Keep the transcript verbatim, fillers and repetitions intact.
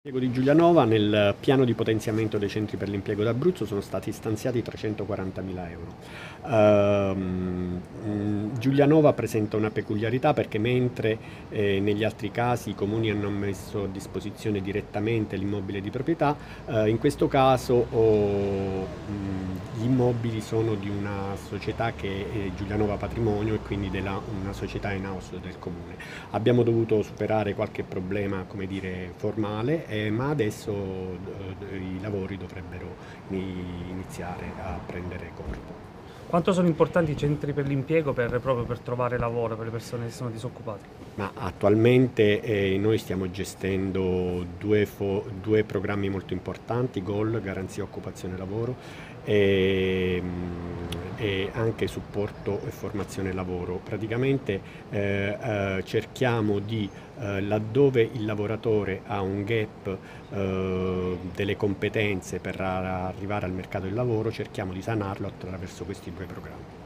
Di Giulianova, nel piano di potenziamento dei centri per l'impiego d'Abruzzo sono stati stanziati trecentoquarantamila euro. Ehm, mh, Giulianova presenta una peculiarità perché mentre eh, negli altri casi i comuni hanno messo a disposizione direttamente l'immobile di proprietà, eh, in questo caso oh, mh, gli immobili sono di una società che è Giulianova Patrimonio e quindi della, una società in house del comune. Abbiamo dovuto superare qualche problema, come dire, formale, eh, ma adesso eh, i lavori dovrebbero iniziare a prendere corpo. Quanto sono importanti i centri per l'impiego per, proprio per trovare lavoro per le persone che sono disoccupate? Ma attualmente eh, noi stiamo gestendo due, due programmi molto importanti, G O L, Garanzia Occupazione Lavoro, e, e anche supporto e formazione lavoro. Praticamente eh, eh, cerchiamo di, eh, laddove il lavoratore ha un gap eh, delle competenze per arrivare al mercato del lavoro, cerchiamo di sanarlo attraverso questi due programmi.